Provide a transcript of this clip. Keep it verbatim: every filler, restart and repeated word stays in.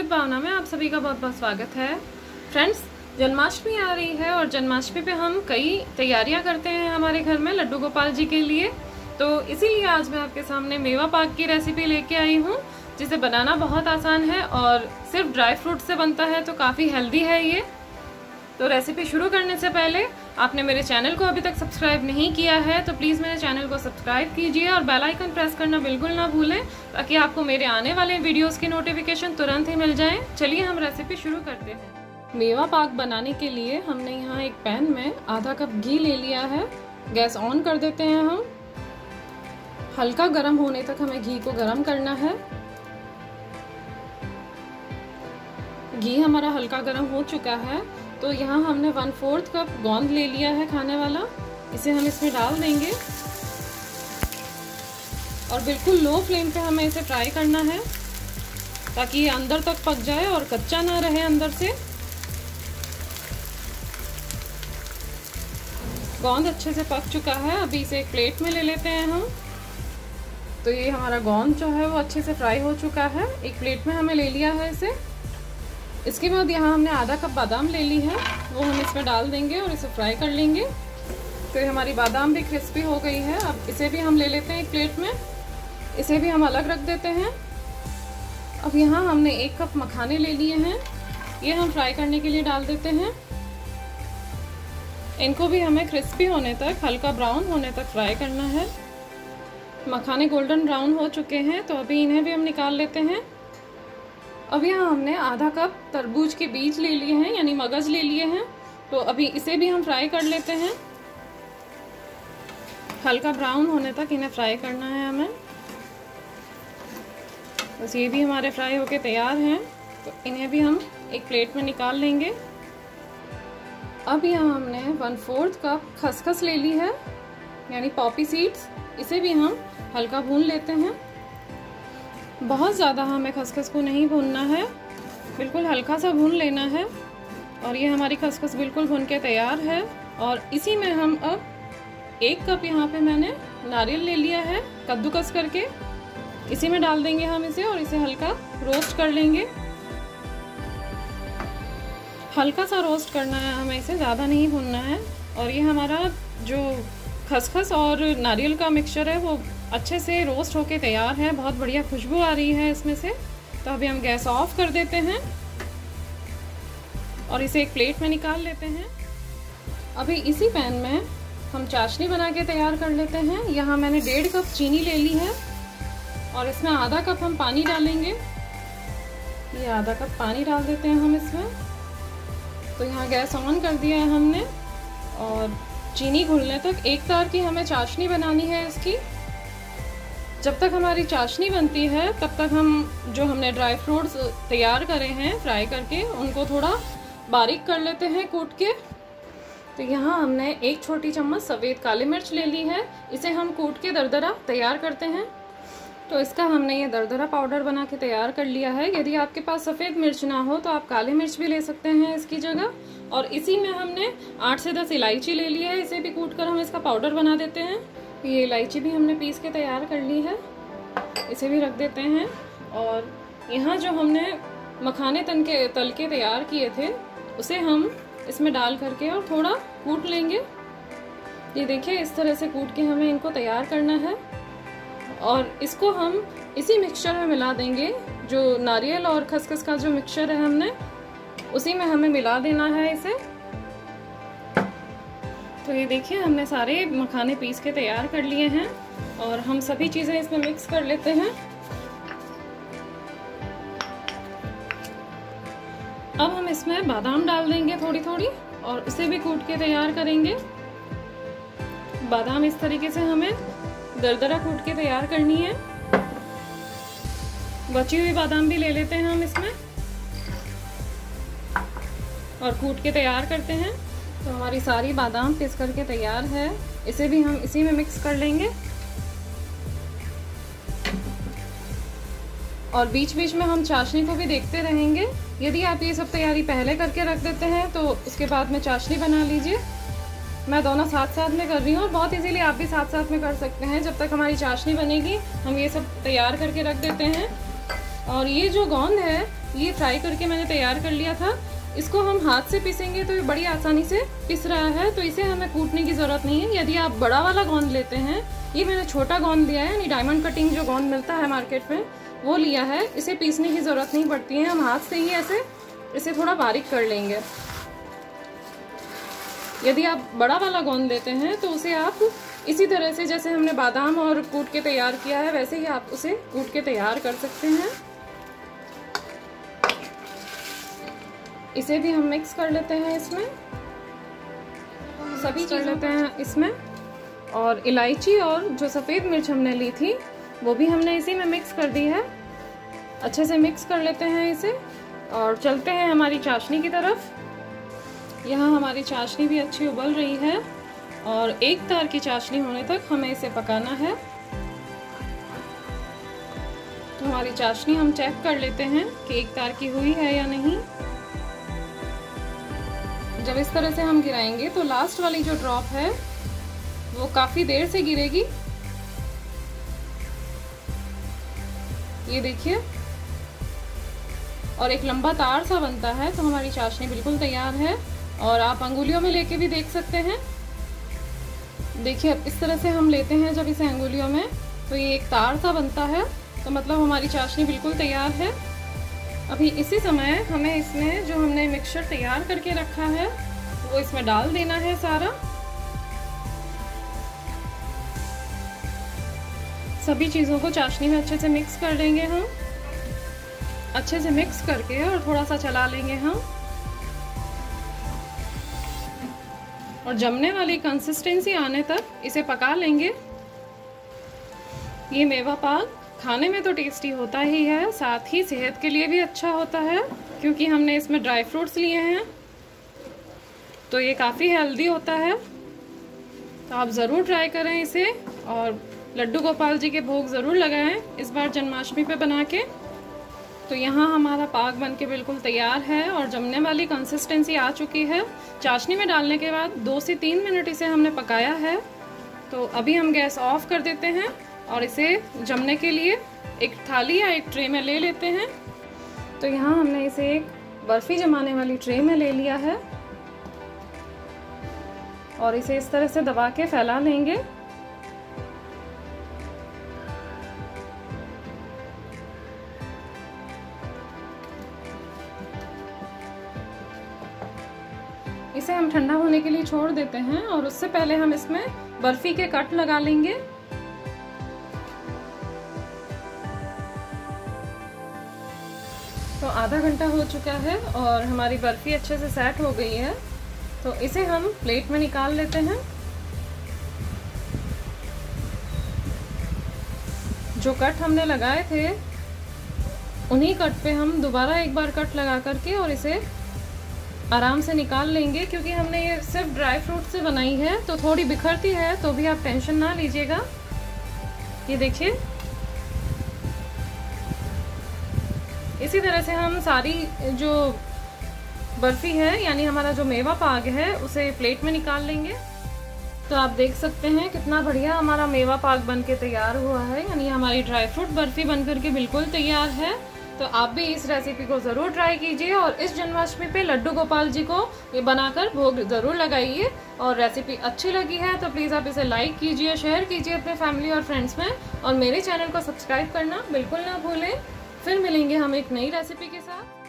With भावना में आप सभी का बहुत बहुत स्वागत है। फ्रेंड्स, जन्माष्टमी आ रही है और जन्माष्टमी पे हम कई तैयारियां करते हैं हमारे घर में लड्डू गोपाल जी के लिए। तो इसीलिए आज मैं आपके सामने मेवा पाक की रेसिपी लेके आई हूँ, जिसे बनाना बहुत आसान है और सिर्फ ड्राई फ्रूट से बनता है, तो काफ़ी हेल्दी है ये। तो रेसिपी शुरू करने से पहले आपने मेरे चैनल को अभी तक सब्सक्राइब नहीं किया है तो प्लीज़ मेरे चैनल को सब्सक्राइब कीजिए और बेल आइकन प्रेस करना बिल्कुल ना भूलें, ताकि आपको मेरे आने वाले वीडियोस की नोटिफिकेशन तुरंत ही मिल जाए। चलिए हम रेसिपी शुरू करते हैं। मेवा पाक बनाने के लिए हमने यहाँ एक पैन में आधा कप घी ले लिया है। गैस ऑन कर देते हैं हम। हल्का गर्म होने तक हमें घी को गर्म करना है। घी हमारा हल्का गर्म हो चुका है, तो यहाँ हमने वन फोर्थ कप गोंद ले लिया है खाने वाला। इसे हम इसमें डाल देंगे और बिल्कुल लो फ्लेम पे हमें इसे फ्राई करना है, ताकि ये अंदर तक पक जाए और कच्चा ना रहे अंदर से। गोंद अच्छे से पक चुका है। अभी इसे एक प्लेट में ले लेते हैं हम। तो ये हमारा गोंद जो है वो अच्छे से फ्राई हो चुका है। एक प्लेट में हमें ले लिया है इसे। इसके बाद यहाँ हमने आधा कप बादाम ले ली है, वो हम इसमें डाल देंगे और इसे फ्राई कर लेंगे। तो ये हमारी बादाम भी क्रिस्पी हो गई है। अब इसे भी हम ले लेते हैं एक प्लेट में। इसे भी हम अलग रख देते हैं। अब यहाँ हमने एक कप मखाने ले लिए हैं, ये हम फ्राई करने के लिए डाल देते हैं। इनको भी हमें क्रिस्पी होने तक, हल्का ब्राउन होने तक फ्राई करना है। मखाने गोल्डन ब्राउन हो चुके हैं, तो अभी इन्हें भी हम निकाल लेते हैं। अब यहाँ हमने आधा कप तरबूज के बीज ले लिए हैं, यानी मगज ले लिए हैं, तो अभी इसे भी हम फ्राई कर लेते हैं। हल्का ब्राउन होने तक इन्हें फ्राई करना है हमें। बस ये भी हमारे फ्राई होके तैयार हैं, तो इन्हें भी हम एक प्लेट में निकाल लेंगे। अब यहाँ हमने वन फोर्थ कप खसखस ले ली है, यानी पॉपी सीड्स। इसे भी हम हल्का भून लेते हैं। बहुत ज़्यादा हमें खसखस को नहीं भूनना है, बिल्कुल हल्का सा भून लेना है। और ये हमारी खसखस बिल्कुल भून के तैयार है। और इसी में हम अब एक कप यहाँ पे मैंने नारियल ले लिया है कद्दूकस करके, इसी में डाल देंगे हम इसे और इसे हल्का रोस्ट कर लेंगे। हल्का सा रोस्ट करना है हमें, इसे ज़्यादा नहीं भूनना है। और ये हमारा जो खसखस और नारियल का मिक्सचर है वो अच्छे से रोस्ट होके तैयार है। बहुत बढ़िया खुशबू आ रही है इसमें से। तो अभी हम गैस ऑफ कर देते हैं और इसे एक प्लेट में निकाल लेते हैं। अभी इसी पैन में हम चाशनी बना के तैयार कर लेते हैं। यहाँ मैंने डेढ़ कप चीनी ले ली है और इसमें आधा कप हम पानी डालेंगे। ये आधा कप पानी डाल देते हैं हम इसमें। तो यहाँ गैस ऑन कर दिया है हमने और चीनी घुलने तक एक तार की हमें चाशनी बनानी है इसकी। जब तक हमारी चाशनी बनती है तब तक हम जो हमने ड्राई फ्रूट्स तैयार करे हैं फ्राई करके, उनको थोड़ा बारीक कर लेते हैं कूट के। तो यहाँ हमने एक छोटी चम्मच सफ़ेद काली मिर्च ले ली है, इसे हम कूट के दरदरा तैयार करते हैं। तो इसका हमने ये दरदरा पाउडर बना के तैयार कर लिया है। यदि आपके पास सफ़ेद मिर्च ना हो तो आप काली मिर्च भी ले सकते हैं इसकी जगह। और इसी में हमने आठ से दस इलायची ले ली है, इसे भी कूट कर हम इसका पाउडर बना देते हैं। ये इलायची भी हमने पीस के तैयार कर ली है, इसे भी रख देते हैं। और यहाँ जो हमने मखाने तन के तल के तैयार किए थे उसे हम इसमें डाल करके और थोड़ा कूट लेंगे। ये देखिए, इस तरह से कूट के हमें इनको तैयार करना है। और इसको हम इसी मिक्सचर में मिला देंगे। जो नारियल और खसखस का जो मिक्सचर है हमने, उसी में हमें मिला देना है इसे। तो ये देखिए, हमने सारे मखाने पीस के तैयार कर लिए हैं और हम सभी चीज़ें इसमें मिक्स कर लेते हैं। अब हम इसमें बादाम डाल देंगे थोड़ी थोड़ी और इसे भी कूट के तैयार करेंगे। बादाम इस तरीके से हमें दरदरा कूट के तैयार करनी है। बची हुई बादाम भी ले लेते हैं हम इसमें और कूट के तैयार करते हैं। तो हमारी सारी बादाम पीस करके तैयार है, इसे भी हम इसी में मिक्स कर लेंगे। और बीच बीच में हम चाशनी को भी देखते रहेंगे। यदि आप ये सब तैयारी पहले करके रख देते हैं तो उसके बाद में चाशनी बना लीजिए। मैं दोनों साथ साथ में कर रही हूँ और बहुत इजीली आप भी साथ साथ में कर सकते हैं। जब तक हमारी चाशनी बनेगी हम ये सब तैयार करके रख देते हैं। और ये जो गोंद है ये फ्राई करके मैंने तैयार कर लिया था। इसको हम हाथ से पीसेंगे तो ये बड़ी आसानी से पिस रहा है, तो इसे हमें कूटने की ज़रूरत नहीं है। यदि आप बड़ा वाला गोंद लेते हैं, ये मैंने छोटा गोंद लिया है, यानी डायमंड कटिंग जो गोंद मिलता है मार्केट में वो लिया है, इसे पीसने की ज़रूरत नहीं पड़ती है। हम हाथ से ही ऐसे इसे थोड़ा बारीक कर लेंगे। यदि आप बड़ा वाला गोंद लेते हैं तो उसे आप इसी तरह से, जैसे हमने बादाम और कूट के तैयार किया है, वैसे ही आप उसे कूट के तैयार कर सकते हैं। इसे भी हम मिक्स कर लेते हैं, इसमें सभी कर लेते हैं इसमें। और इलायची और जो सफ़ेद मिर्च हमने ली थी वो भी हमने इसी में मिक्स कर दी है। अच्छे से मिक्स कर लेते हैं इसे और चलते हैं हमारी चाशनी की तरफ। यहाँ हमारी चाशनी भी अच्छी उबल रही है और एक तार की चाशनी होने तक हमें इसे पकाना है। तो हमारी चाशनी हम चेक कर लेते हैं कि एक तार की हुई है या नहीं। जब इस तरह से हम गिराएंगे तो लास्ट वाली जो ड्रॉप है वो काफी देर से गिरेगी। ये देखिए, और एक लंबा तार सा बनता है। तो हमारी चाशनी बिल्कुल तैयार है और आप अंगुलियों में लेके भी देख सकते हैं। देखिए, अब इस तरह से हम लेते हैं जब इसे अंगुलियों में, तो ये एक तार सा बनता है, तो मतलब हमारी चाशनी बिल्कुल तैयार है। अभी इसी समय हमें इसमें जो हमने मिक्सचर तैयार करके रखा है वो इसमें डाल देना है सारा। सभी चीज़ों को चाशनी में अच्छे से मिक्स कर लेंगे हम। अच्छे से मिक्स करके और थोड़ा सा चला लेंगे हम, और जमने वाली कंसिस्टेंसी आने तक इसे पका लेंगे। ये मेवा पाक खाने में तो टेस्टी होता ही है, साथ ही सेहत के लिए भी अच्छा होता है, क्योंकि हमने इसमें ड्राई फ्रूट्स लिए हैं, तो ये काफ़ी हेल्दी होता है। तो आप ज़रूर ट्राई करें इसे और लड्डू गोपाल जी के भोग ज़रूर लगाएं इस बार जन्माष्टमी पे बना के। तो यहाँ हमारा पाक बन के बिल्कुल तैयार है और जमने वाली कंसिस्टेंसी आ चुकी है। चाशनी में डालने के बाद दो से तीन मिनट इसे हमने पकाया है। तो अभी हम गैस ऑफ कर देते हैं और इसे जमने के लिए एक थाली या एक ट्रे में ले लेते हैं। तो यहाँ हमने इसे एक बर्फी जमाने वाली ट्रे में ले लिया है और इसे इस तरह से दबा के फैला लेंगे। इसे हम ठंडा होने के लिए छोड़ देते हैं और उससे पहले हम इसमें बर्फी के कट लगा लेंगे। तो आधा घंटा हो चुका है और हमारी बर्फी अच्छे से सेट हो गई है। तो इसे हम प्लेट में निकाल लेते हैं। जो कट हमने लगाए थे उन्हीं कट पे हम दोबारा एक बार कट लगा करके और इसे आराम से निकाल लेंगे, क्योंकि हमने ये सिर्फ ड्राई फ्रूट से बनाई है तो थोड़ी बिखरती है, तो भी आप टेंशन ना लीजिएगा। ये देखिए, इसी तरह से हम सारी जो बर्फी है यानी हमारा जो मेवा पाक है उसे प्लेट में निकाल लेंगे। तो आप देख सकते हैं कितना बढ़िया हमारा मेवा पाक बन के तैयार हुआ है, यानी हमारी ड्राई फ्रूट बर्फी बन करके बिल्कुल तैयार है। तो आप भी इस रेसिपी को ज़रूर ट्राई कीजिए और इस जन्माष्टमी पे लड्डू गोपाल जी को ये बनाकर भोग ज़रूर लगाइए। और रेसिपी अच्छी लगी है तो प्लीज़ आप इसे लाइक कीजिए, शेयर कीजिए अपने फैमिली और फ्रेंड्स में, और मेरे चैनल को सब्सक्राइब करना बिल्कुल ना भूलें। फिर मिलेंगे हम एक नई रेसिपी के साथ।